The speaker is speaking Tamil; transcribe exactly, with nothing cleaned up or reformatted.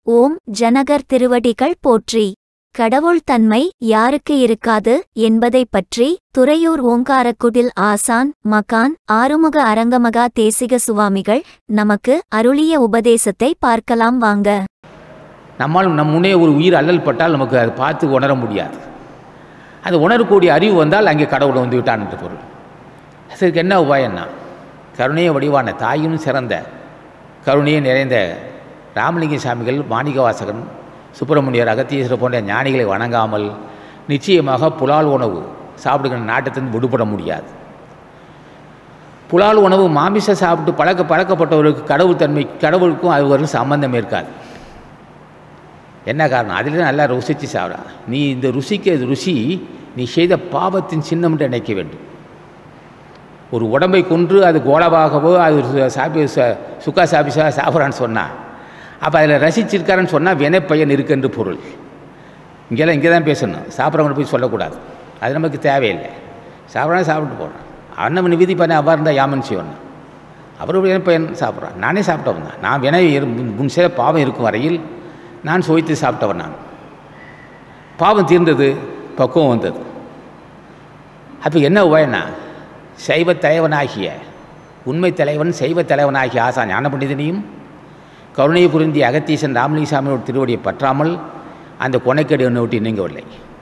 ஓம் ஜனகர் திருவடிகள் போற்றி. கடவுள் தன்மை யாருக்கு இருக்காது என்பதை பற்றி துறையூர் ஓங்காரக்குடில் ஆசான் மகான் ஆறுமுக அரங்கமகா தேசிக சுவாமிகள் நமக்கு அருளிய உபதேசத்தை பார்க்கலாம் வாங்க. நம்மால் நம் முன்னே ஒரு உயிர் அல்லல் பட்டால் நமக்கு அதை பார்த்து உணர முடியாது. அது உணரக்கூடிய அறிவு வந்தால் அங்கே கடவுள் வந்து விட்டான் என்று பொருள். அதற்கு என்ன உபாயம்னா, கருணைய வடிவான தாயும் சிறந்த கருணையை நிறைந்த ராமலிங்க சாமிகள், மாணிக்கவாசகன், சுப்பிரமணியர், அகத்தீஸ்வரர் போன்ற ஞானிகளை வணங்காமல் நிச்சயமாக புலால் உணவு சாப்பிடுகிற நாட்டத்திலிருந்து விடுபட முடியாது. புலால் உணவு மாமிசம் சாப்பிட்டு பழக்க பழக்கப்பட்டவர்களுக்கு கடவுள் தன்மை கடவுளுக்கும் அவர்களுக்கும் சம்பந்தம் இருக்காது. என்ன காரணம்? அதில் நல்லா ருசித்து சாப்பிடா. நீ இந்த ருசிக்கு ருசி நீ செய்த பாவத்தின் சின்னம் என்று நினைக்க வேண்டும். ஒரு உடம்பை கொன்று அது கோலவாகவோ அது சாப்பி சுக்கா சாப்பிசா சாப்பிட்றான்னு சொன்னால், அப்போ அதில் ரசிச்சிருக்காருன்னு சொன்னால் வினைப்பயன் இருக்குன்னு பொருள். இங்கெல்லாம் இங்கே தான் பேசணும், சாப்பிட்றவங்களை போய் சொல்லக்கூடாது. அது நமக்கு தேவையில்லை. சாப்பிட்றாங்க சாப்பிட்டு போடுறான். அண்ணன் விதி பண்ண அவ்வாறு இருந்தால் யாமன் செய்யணும். அவருடைய வினைப்பயன் சாப்பிட்றான். நானே சாப்பிட்டவன் தான். நான் வினை முன் செய்த பாவம் இருக்கும் வரையில் நான் சுவைத்து சாப்பிட்டவன். நான் பாவம் தீர்ந்தது, பக்குவம் வந்தது. அப்போ என்ன உபாயனா, சைவ தலைவனாகிய உண்மை தலைவன் சைவ தலைவனாகிய ஆசான் ஞான பண்டிதனையும் கருணையை புரிந்திய அகத்தீசன் ராமலிங்க சாமியோட திருவடியை பற்றாமல் அந்த கொனைக்கடி ஒன்று விட்டு நீங்கவில்லை.